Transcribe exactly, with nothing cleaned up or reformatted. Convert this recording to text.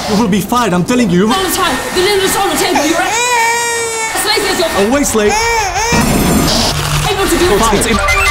You will be fine, I'm telling you. All the time. The dinner's on the table, you're right. As lazy as your Always late. able to do Fine.